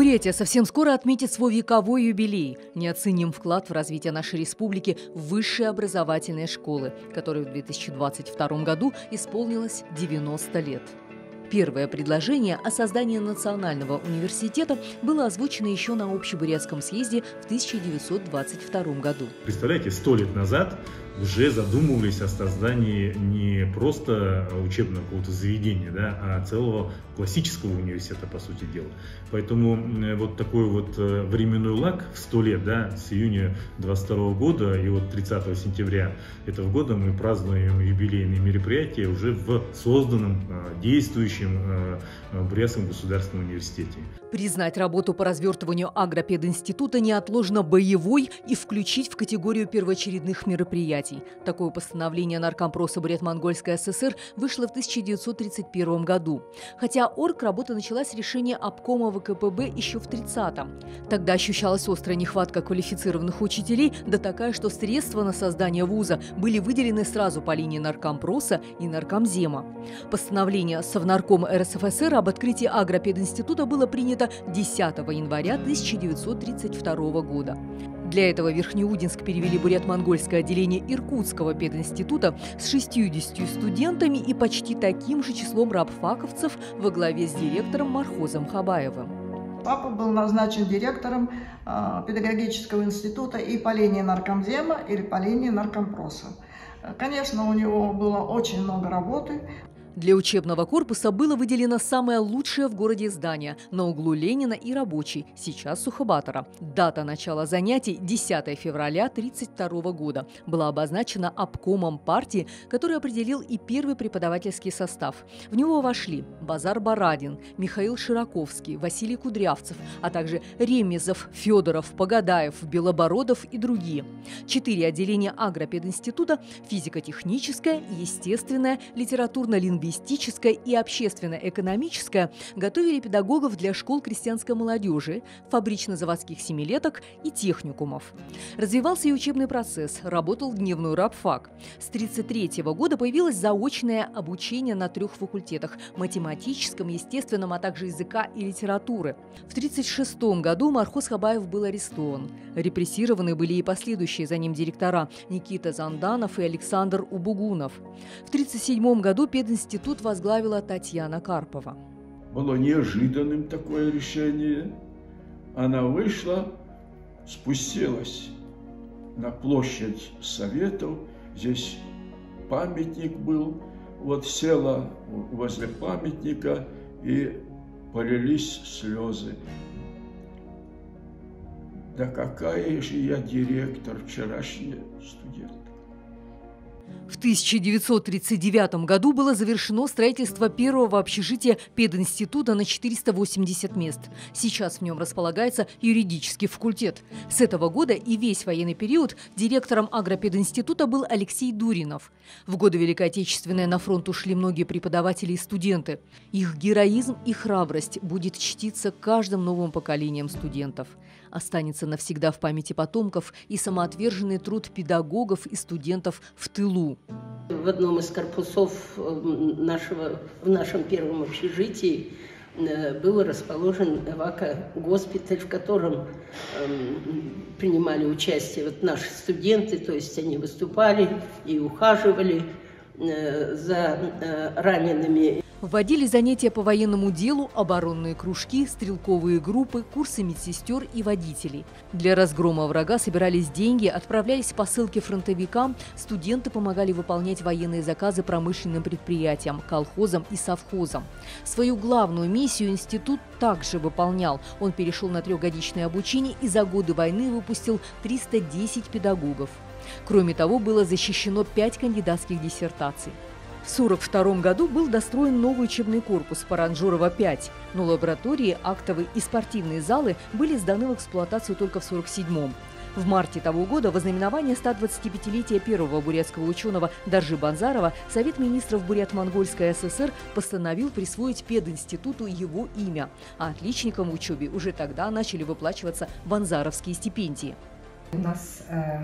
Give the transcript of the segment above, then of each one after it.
Бурятия совсем скоро отметит свой вековой юбилей. Неоценим вклад в развитие нашей республики в высшие образовательные школы, которой в 2022 году исполнилось 90 лет. Первое предложение о создании национального университета было озвучено еще на Общебурятском съезде в 1922 году. Представляете, 100 лет назад уже задумывались о создании не просто учебного какого-то заведения, да, а целого классического университета, по сути дела. Поэтому вот такой вот временной лаг в 100 лет, да, с июня 22 года и вот 30 сентября этого года мы празднуем юбилейные мероприятия уже в созданном, действующем Бурятском государственном университете. Признать работу по развертыванию агропединститута неотложно боевой и включить в категорию первоочередных мероприятий. Такое постановление Наркомпроса Бурят-Монгольской ССР вышло в 1931 году. Хотя оргработа началась с решения обкома ВКПБ еще в 30-м. Тогда ощущалась острая нехватка квалифицированных учителей, да такая, что средства на создание вуза были выделены сразу по линии Наркомпроса и Наркомзема. Постановление Совнаркома РСФСР об открытии агропединститута было принято 10 января 1932 года. Для этого в Верхнеудинск перевели бурят-монгольское отделение Иркутского пединститута с 60 студентами и почти таким же числом рабфаковцев во главе с директором Мархозом Хабаевым. Папа был назначен директором педагогического института и по линии Наркомзема или по линии Наркомпроса. Конечно, у него было очень много работы. Для учебного корпуса было выделено самое лучшее в городе здание на углу Ленина и Рабочей, сейчас Сухобатора. Дата начала занятий 10 февраля 1932 года была обозначена обкомом партии, который определил и первый преподавательский состав. В него вошли Базар Барадин, Михаил Широковский, Василий Кудрявцев, а также Ремезов, Федоров, Погадаев, Белобородов и другие. 4 отделения агропединститута – физико-техническое, естественное, литературно-лингвистическое и общественно-экономическое готовили педагогов для школ крестьянской молодежи, фабрично-заводских семилеток и техникумов. Развивался и учебный процесс, работал дневной рабфак. С 1933 года появилось заочное обучение на 3 факультетах – математическом, естественном, а также языка и литературы. В 1936 году Мархоз Хабаев был арестован. Репрессированы были и последующие за ним директора Никита Занданов и Александр Убугунов. В 1937 году пединститут возглавила Татьяна Карпова. Было неожиданным такое решение. Она вышла, спустилась на площадь Советов. Здесь памятник был. Вот села возле памятника и полились слезы. Да какая же я директор, вчерашняя студентка. В 1939 году было завершено строительство первого общежития пединститута на 480 мест. Сейчас в нем располагается юридический факультет. С этого года и весь военный период директором агропединститута был Алексей Дуринов. В годы Великой Отечественной на фронт ушли многие преподаватели и студенты. Их героизм и храбрость будет чтиться каждым новым поколением студентов. Останется навсегда в памяти потомков и самоотверженный труд педагогов и студентов в тылу. В одном из корпусов в нашем первом общежитии был расположен эвако-госпиталь, в котором принимали участие наши студенты, то есть они выступали и ухаживали за ранеными. Вводили занятия по военному делу, оборонные кружки, стрелковые группы, курсы медсестер и водителей. Для разгрома врага собирались деньги, отправлялись посылки фронтовикам, студенты помогали выполнять военные заказы промышленным предприятиям, колхозам и совхозам. Свою главную миссию институт также выполнял. Он перешел на 3-годичное обучение и за годы войны выпустил 310 педагогов. Кроме того, было защищено 5 кандидатских диссертаций. В 1942 году был достроен новый учебный корпус Паранжурова-5, но лаборатории, актовые и спортивные залы были сданы в эксплуатацию только в 1947-м. В марте того года в ознаменование 125-летия первого бурятского ученого Доржи Банзарова Совет министров Бурят-Монгольской ССР постановил присвоить пединституту его имя, а отличникам в учебе уже тогда начали выплачиваться банзаровские стипендии. У нас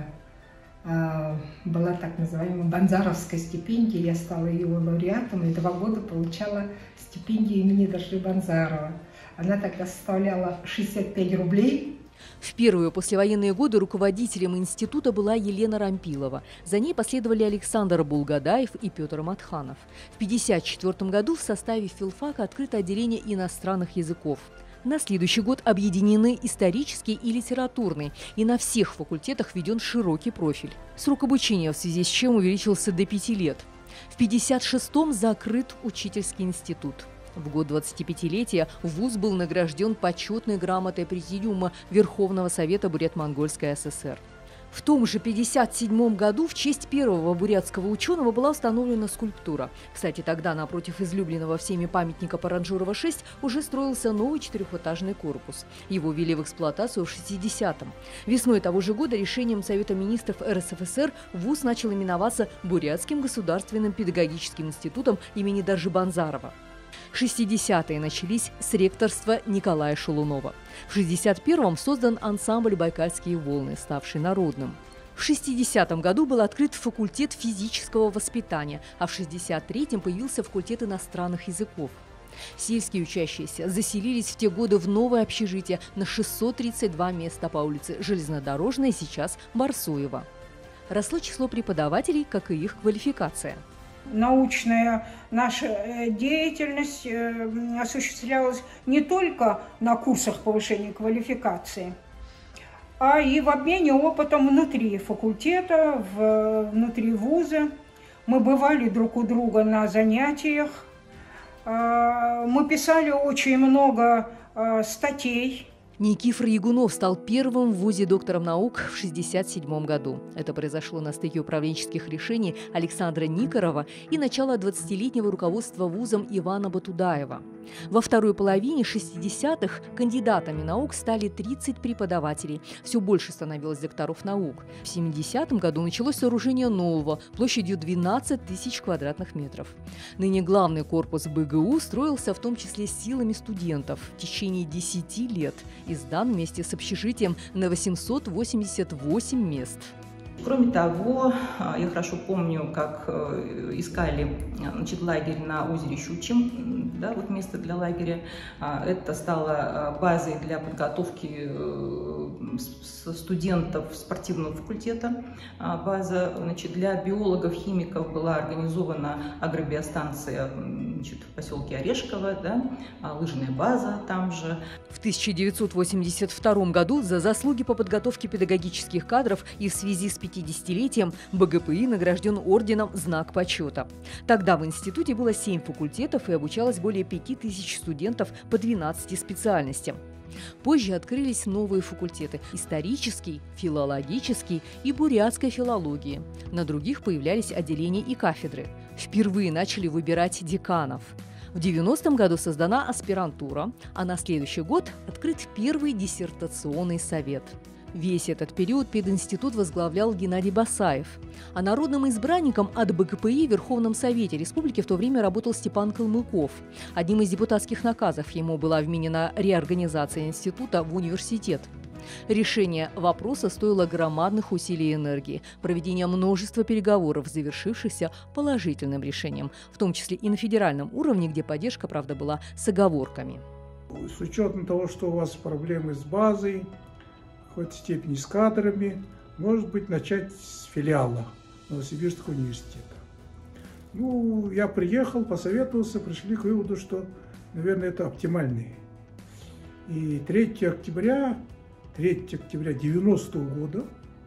была так называемая Банзаровская стипендия, я стала ее лауреатом и 2 года получала стипендию имени Доржи Банзарова. Она тогда составляла 65 рублей. В первые послевоенные годы руководителем института была Елена Рампилова. За ней последовали Александр Булгадаев и Петр Матханов. В 1954 году в составе филфака открыто отделение иностранных языков. На следующий год объединены исторический и литературный, и на всех факультетах введен широкий профиль. Срок обучения в связи с чем увеличился до 5 лет. В 1956-м закрыт учительский институт. В год 25-летия вуз был награжден почетной грамотой Президиума Верховного Совета Бурят-Монгольской ССР. В том же 1957 году в честь первого бурятского ученого была установлена скульптура. Кстати, тогда напротив излюбленного всеми памятника Паранджурова 6 уже строился новый четырехэтажный корпус. Его ввели в эксплуатацию в 60-м. Весной того же года решением Совета министров РСФСР вуз начал именоваться Бурятским государственным педагогическим институтом имени Даржи-Банзарова. 60-е начались с ректорства Николая Шалунова. В 61-м создан ансамбль «Байкальские волны», ставший народным. В 60-м году был открыт факультет физического воспитания, а в 63-м появился факультет иностранных языков. Сельские учащиеся заселились в те годы в новое общежитие на 632 места по улице Железнодорожная, сейчас Барсуева. Росло число преподавателей, как и их квалификация. Научная наша деятельность осуществлялась не только на курсах повышения квалификации, а и в обмене опытом внутри факультета, внутри вуза. Мы бывали друг у друга на занятиях, мы писали очень много статей. Никифор Ягунов стал первым в вузе доктором наук в 1967 году. Это произошло на стыке управленческих решений Александра Никорова и начала 20-летнего руководства вузом Ивана Батудаева. Во второй половине 60-х кандидатами наук стали 30 преподавателей. Все больше становилось докторов наук. В 70-м году началось сооружение нового, площадью 12 тысяч квадратных метров. Ныне главный корпус БГУ строился в том числе силами студентов в течение 10 лет и сдан вместе с общежитием на 888 мест. Кроме того, я хорошо помню, как искали лагерь на озере Щучьем, да, вот место для лагеря. Это стало базой для подготовки студентов спортивного факультета. База, для биологов, химиков была организована агробиостанция в поселке Орешково, да, лыжная база там же. В 1982 году за заслуги по подготовке педагогических кадров и в связи с 50-летием БГПИ награжден орденом «Знак почета». Тогда в институте было 7 факультетов и обучалось более 5000 студентов по 12 специальностям. Позже открылись новые факультеты – исторический, филологический и бурятской филологии. На других появлялись отделения и кафедры. Впервые начали выбирать деканов. В 90-м году создана аспирантура, а на следующий год открыт первый диссертационный совет. Весь этот период пединститут возглавлял Геннадий Басаев. А народным избранником от БГПИ в Верховном Совете Республики в то время работал Степан Калмыков. Одним из депутатских наказов ему была вменена реорганизация института в университет. Решение вопроса стоило громадных усилий и энергии, проведения множества переговоров, завершившихся положительным решением, в том числе и на федеральном уровне, где поддержка, правда, была с оговорками. С учетом того, что у вас проблемы с базой, в какой-то степени с кадрами, может быть, начать с филиала Новосибирского университета. Я приехал, посоветовался, пришли к выводу, что, наверное, это оптимальный. И 3 октября 90-го года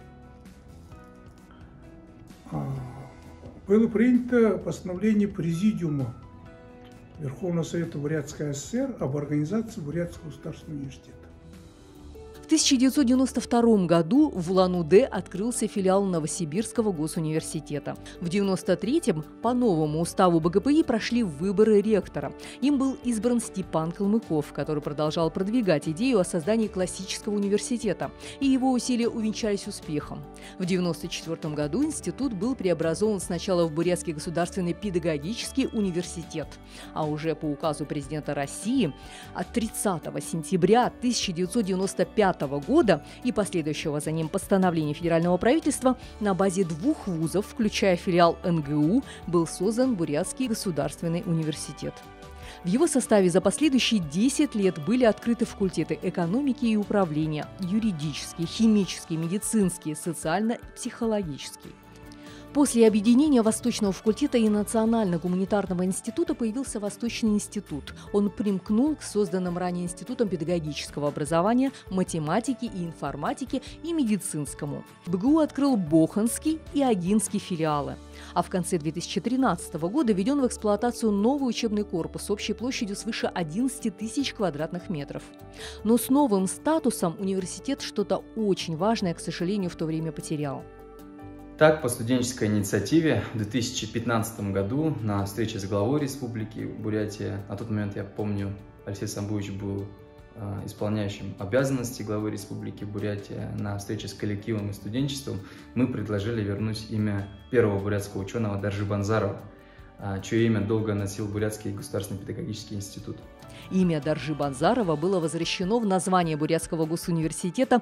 было принято постановление Президиума Верховного Совета Бурятской ССР об организации Бурятского государственного университета. В 1992 году в Улан-Удэ открылся филиал Новосибирского госуниверситета. В 1993-м по новому уставу БГПИ прошли выборы ректора. Им был избран Степан Калмыков, который продолжал продвигать идею о создании классического университета, и его усилия увенчались успехом. В 1994 году институт был преобразован сначала в Бурятский государственный педагогический университет, а уже по указу президента России от 30 сентября 1995 года и последующего за ним постановления федерального правительства на базе 2 вузов, включая филиал НГУ, был создан Бурятский государственный университет. В его составе за последующие 10 лет были открыты факультеты экономики и управления, юридические, химические, медицинские, социально-психологические. После объединения Восточного факультета и Национально-гуманитарного института появился Восточный институт. Он примкнул к созданным ранее институтам педагогического образования, математики и информатики и медицинскому. БГУ открыл Боханский и Огинский филиалы. А в конце 2013 года введен в эксплуатацию новый учебный корпус общей площадью свыше 11 тысяч квадратных метров. Но с новым статусом университет что-то очень важное, к сожалению, в то время потерял. Так, по студенческой инициативе в 2015 году на встрече с главой Республики Бурятия, на тот момент, я помню, Алексей Самбуевич был исполняющим обязанности главы Республики Бурятия, на встрече с коллективом и студенчеством мы предложили вернуть имя первого бурятского ученого Даржи Банзарова, чье имя долго носил Бурятский государственный педагогический институт. Имя Даржи Банзарова было возвращено в название Бурятского госуниверситета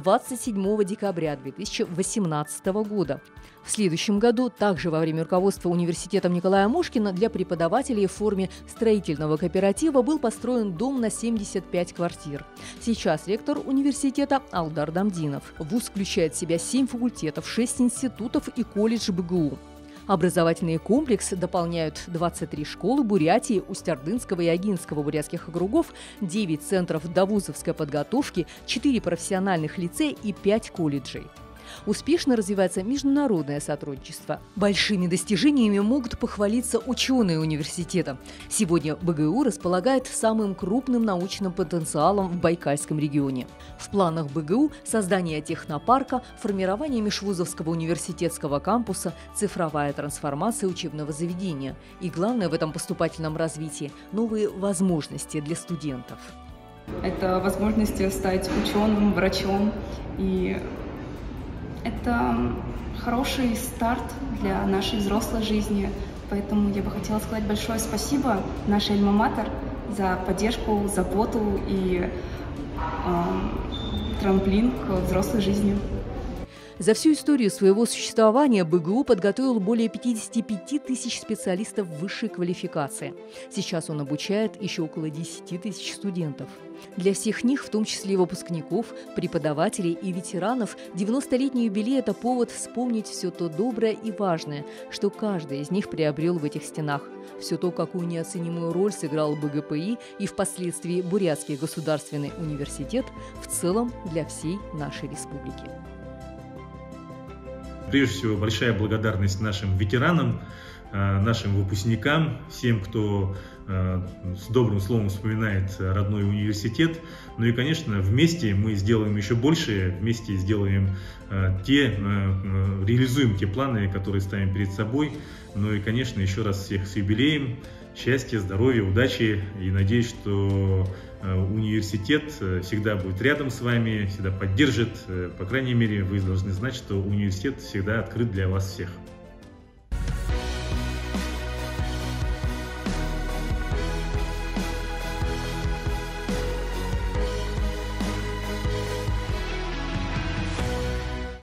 27 декабря 2018 года. В следующем году, также во время руководства университетом Николая Мошкина, для преподавателей в форме строительного кооператива был построен дом на 75 квартир. Сейчас ректор университета Алдар Дамдинов. Вуз включает в себя 7 факультетов, 6 институтов и колледж БГУ. Образовательный комплекс дополняют 23 школы Бурятии, Усть-Ордынского и Огинского бурятских округов, 9 центров довузовской подготовки, 4 профессиональных лицея и 5 колледжей. Успешно развивается международное сотрудничество. Большими достижениями могут похвалиться ученые университета. Сегодня БГУ располагает самым крупным научным потенциалом в Байкальском регионе. В планах БГУ создание технопарка, формирование межвузовского университетского кампуса, цифровая трансформация учебного заведения. И главное в этом поступательном развитии – новые возможности для студентов. Это возможности стать ученым, врачом, и это хороший старт для нашей взрослой жизни, поэтому я бы хотела сказать большое спасибо нашей альма-матер за поддержку, заботу и трамплин к взрослой жизни. За всю историю своего существования БГУ подготовил более 55 тысяч специалистов высшей квалификации. Сейчас он обучает еще около 10 тысяч студентов. Для всех них, в том числе и выпускников, преподавателей и ветеранов, 90-летний юбилей – это повод вспомнить все то доброе и важное, что каждый из них приобрел в этих стенах. Все то, какую неоценимую роль сыграл БГПИ и впоследствии Бурятский государственный университет в целом для всей нашей республики. Прежде всего, большая благодарность нашим ветеранам, нашим выпускникам, всем, кто с добрым словом вспоминает родной университет. Ну и, конечно, вместе мы сделаем еще больше, вместе сделаем реализуем те планы, которые ставим перед собой. Ну и, конечно, еще раз всех с юбилеем, счастья, здоровья, удачи. И надеюсь, что университет всегда будет рядом с вами, всегда поддержит. По крайней мере, вы должны знать, что университет всегда открыт для вас всех.